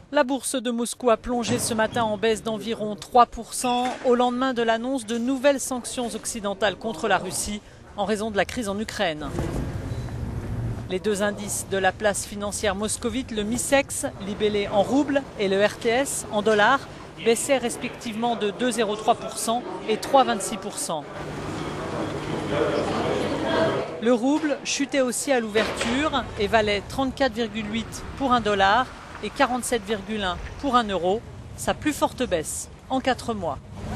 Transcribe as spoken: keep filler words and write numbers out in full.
La bourse de Moscou a plongé ce matin en baisse d'environ trois pour cent au lendemain de l'annonce de nouvelles sanctions occidentales contre la Russie en raison de la crise en Ukraine. Les deux indices de la place financière moscovite, le MICEX, libellé en roubles, et le R T S, en dollars, baissaient respectivement de deux virgule zéro trois pour cent et trois virgule vingt-six pour cent. Le rouble chutait aussi à l'ouverture et valait trente-quatre virgule huit pour un dollar et quarante-sept virgule un pour un euro, sa plus forte baisse en quatre mois.